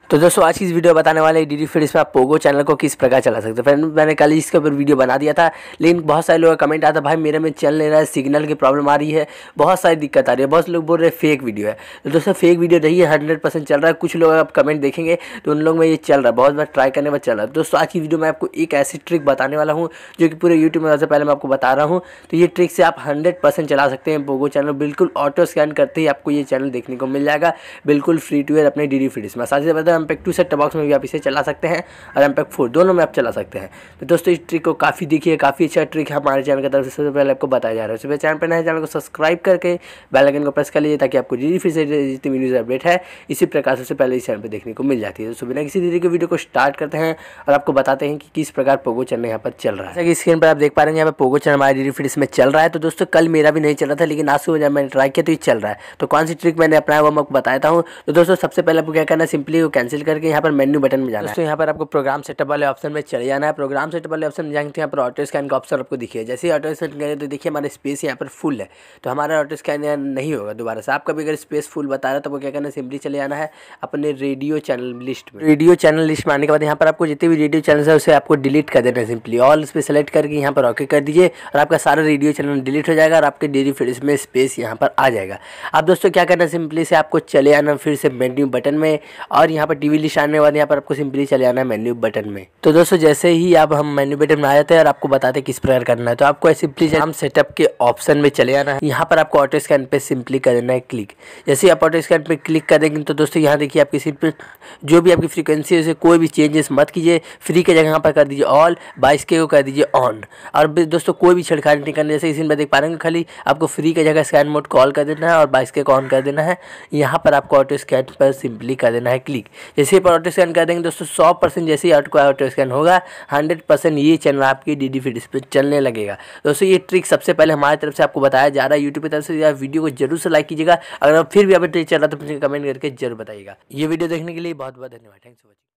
तो दोस्तों आज की इस वीडियो बताने वाले डी फिर इसमें आप पोगो चैनल को किस प्रकार चला सकते हैं। फ्रेंड मैंने कल इसके ऊपर वीडियो बना दिया था, लेकिन बहुत सारे लोगों का कमेंट आता भाई मेरे में चल नहीं रहा है, सिग्नल की प्रॉब्लम आ रही है, बहुत सारी दिक्कत आ रही है, बहुत लोग बोल रहे हैं फेक वीडियो है। तो दोस्तों फेक वीडियो नहीं है, 100% चल रहा है। कुछ लोग आप कमेंट देखेंगे तो उन लोग में ये चल रहा है, बहुत बार ट्राई करने में चल रहा है। दोस्तों आज की वीडियो में आपको एक ऐसी ट्रिक बताने वाला हूँ जो कि पूरे यूट्यूब में सबसे पहले मैं आपको बता रहा हूँ। तो ये ट्रिक से आप 100% चला सकते हैं पोगो चैनल। बिल्कुल ऑटो स्कैन करते ही आपको ये चैनल देखने को मिल जाएगा, बिल्कुल फ्री टू एयर अपने डी फिर इसमें। साथ ही साथ एमपेक्ट 2 सेट बॉक्स में भी आप इसे चला सकते हैं और एमपेक्ट 4 दोनों में आप चला सकते हैं। तो दोस्तों इस ट्रिक को काफ़ी देखिए, काफ़ी अच्छा ट्रिक है हमारे चैनल की तरफ से सबसे पहले आपको बताया जा रहा है। सुबह चैनल पर नए चैनल को सब्सक्राइब करके बेल आइकन को प्रेस कर लीजिए ताकि आपको डी फिर से जितनी वीडियोज अपडेट है इसी प्रकार सबसे पहले इस चैनल पर देखने को मिल जाती है। तो बिना किसी देरी के वीडियो को स्टार्ट करते हैं और आपको बताते हैं कि किस प्रकार पोगो चैनल यहाँ पर चल रहा है। जैसा कि स्क्रीन पर आप देख पा रहे हैं यहाँ पर पोगो चैनल हमारे डी फिर इसमें चल रहा है। तो दोस्तों कल मेरा भी नहीं चल रहा था, लेकिन आज सुबह जब मैंने ट्राई किया तो ये चल रहा है। तो कौन सी ट्रिक मैंने अपनाया वो मैं आपको बताता हूँ। तो दोस्तों सबसे पहले आपको क्या करना है, सिंपली वो कैंसिल करके यहाँ पर मेन्यू बटन में जाना है। दोस्तों यहाँ पर आपको प्रोग्राम सेटअप वाले ऑप्शन में चले जाना है। प्रोग्राम सेटअप वाले ऑप्शन में जाएंगे तो यहाँ पर ऑटो स्कैन का ऑप्शन आपको दिखिए। जैसे ही ऑटो स्कैन करें तो देखिए हमारा स्पेस यहाँ पर फुल है, तो हमारा ऑटो स्कैन यहाँ नहीं होगा दोबारा से। आपका भी अगर स्पेस फुल बता रहा है तो वो क्या करना है, सिंपली चले जाना है अपने रेडियो चैनल लिस्ट में। रेडियो चैनल लिस्ट में आने के बाद यहाँ पर आपको जितने भी रेडियो चैनल है उसे आपको डिलीट कर देना है। सिंपली ऑल इस पर सेलेक्ट करके यहाँ पर ओके कर दीजिए और आपका सारा रेडियो चैनल डिलीट हो जाएगा और आपके डी फिर इसमें स्पेस यहाँ पर आ जाएगा। अब दोस्तों क्या करना है, सिंपली से आपको चले आना फिर से मेन्यू बटन में और यहाँ पर टीवी लिस्ट आने के बाद यहाँ पर आपको सिंपली चले आना है मेन्यू बटन में। तो दोस्तों जैसे ही आप हम मेन्यू बटन में आ जाते हैं और आपको बताते हैं किस प्रकार करना है, तो आपको सिंपली हम सेटअप के ऑप्शन में चले आना है। यहाँ पर आपको ऑटो स्कैन पे सिंपली कर देना है क्लिक। जैसे ही आप ऑटो स्कैन पे क्लिक कर देंगे तो दोस्तों यहाँ देखिए आपकी सिंपल जो भी आपकी फ्रीक्वेंसी है उसे कोई भी चेंजेस मत कीजिए। फ्री के जगह यहाँ पर कर दीजिए ऑल, 22K को कर दीजिए ऑन। और दोस्तों कोई भी छेड़खानी नहीं करनी। जैसे इसी में देख पा रहे हैं खाली आपको फ्री के जगह स्कैन मोड कॉल कर देना है और 22K को ऑन कर देना है। यहाँ पर आपको ऑटो स्कैन पर सिंपली कर देना है क्लिक। जैसे ही ऑटो स्कैन कर देंगे दोस्तों 100% जैसे ही ऑटो स्कैन होगा 100% ये चैनल आपकी डी फिर इस पर चलने लगेगा। दोस्तों ये ट्रिक सबसे पहले हमारी तरफ से आपको बताया जा रहा है यूट्यूब की तरफ से। वीडियो को जरूर से लाइक कीजिएगा। अगर फिर भी अभी ट्रिक चल रहा तो कमेंट करके जरूर बताइएगा। ये वीडियो देखने के लिए बहुत बहुत धन्यवाद। Thanks for watching.